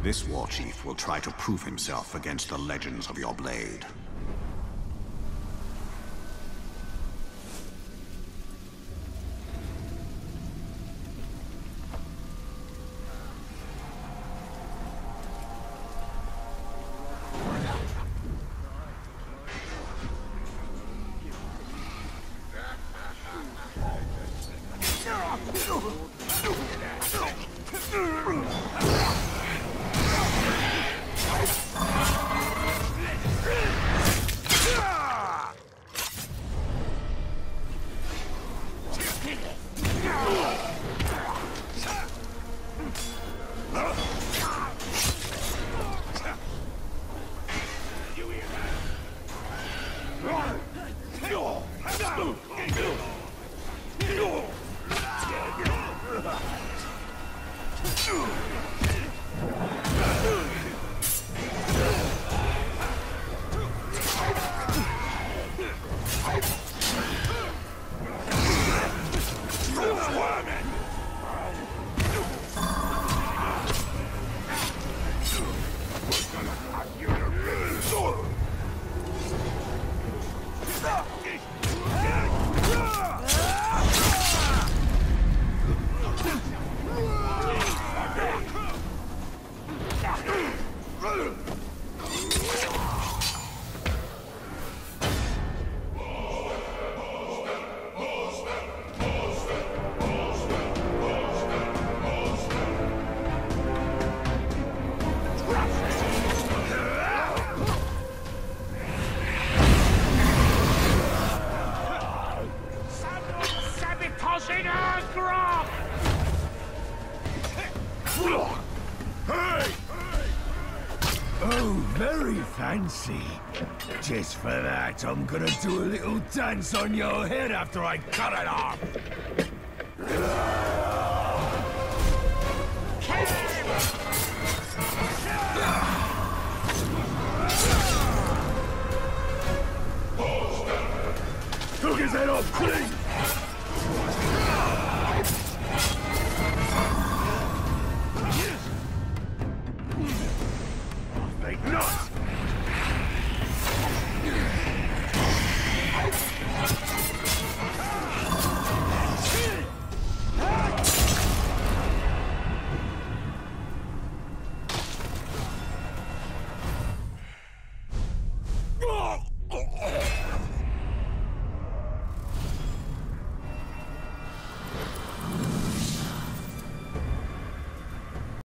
This war chief will try to prove himself against the legends of your blade. Very fancy. Just for that, I'm gonna do a little dance on your head after I cut it off. Took his head off clean!